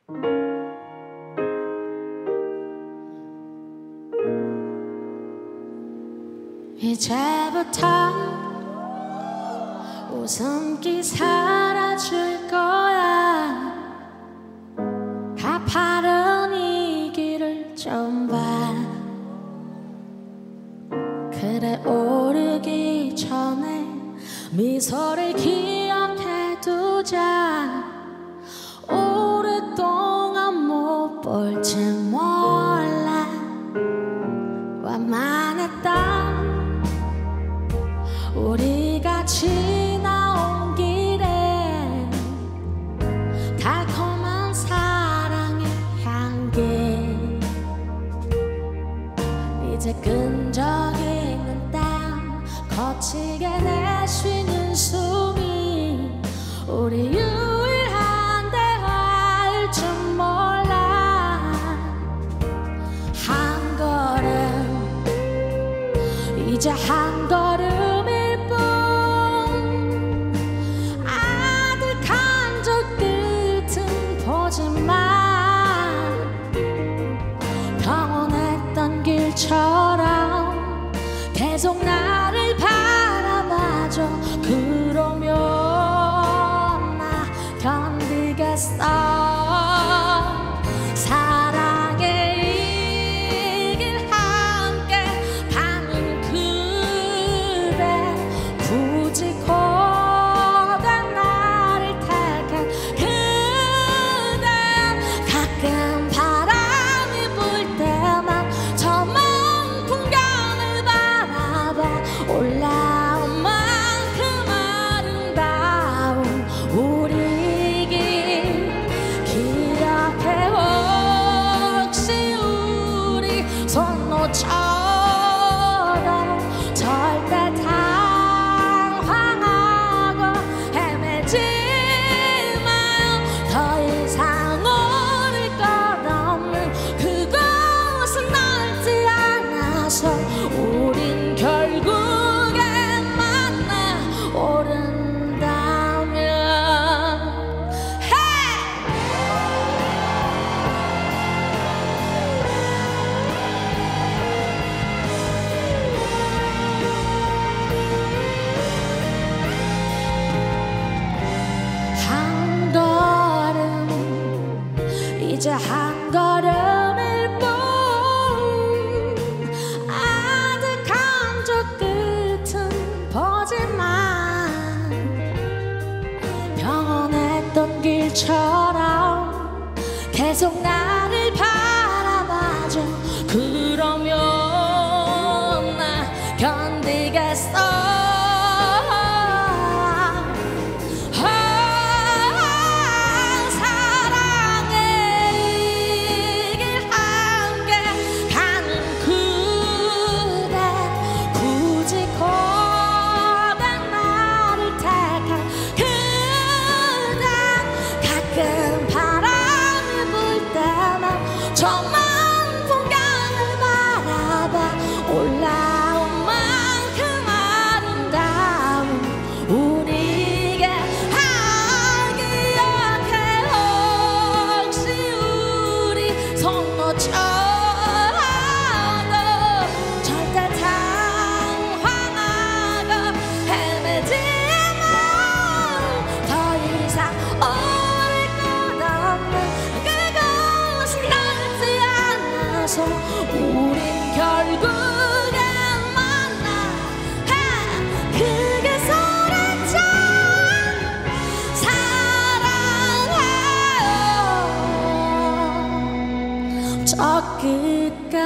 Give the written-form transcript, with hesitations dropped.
이제부터 웃음기 사라질 거야. 가파른 이 길을 좀 봐. 그래 오르기 전에 미소를 기억해 두자. 오랫동안 못 볼지 몰라. 완만했던 우리가 지나온 길에 달콤한 사랑의 향기. 이제 끈적이 있는 땀 거치게 내쉬는 숨이 우리 유일한 대화일 줄 몰라. 한 걸음 이제 한 걸음일 뿐. 아득한 저 끝은 보지만 평온했던 길처럼 계속 나를 바라봐줘. 그러면 나 견디겠어. 사랑의 이 길 함께 가는 그대 굳이 고된 나를 택한 그대. 가끔 바람이 불 때만 저 먼 풍경을 바라봐. 올라온 만큼 아름다운 우리 길 기억해. 혹시 우리 손 놓쳐도 절대 당황하고 헤매지 마요. 더 이상 오를 것 없는 그곳은 넓지 않아서 우린 결국에 만나 오른다면. 한 걸음 이제 한 걸음일 뿐. 아득한 저 끝은 보지만 평온했던 길처럼 계속 나를 바라봐줘. 그러면 나 견디겠어. 사랑의 이 길 함께 가는 그대 굳이 고된 나를 택한 그대. 가끔 바람이 불 때만 저만 풍경을 바라봐. 올라온 만큼 아름다운 우리에게 기억해. 혹시 우리 손 놓쳐도 절대 당황하고 헤매지 마. 더 이상 오를 것 없는 그곳은 넓지 않아서 우린 결국엔 만나. 크게 소리쳐 사랑해요. 저 끝까지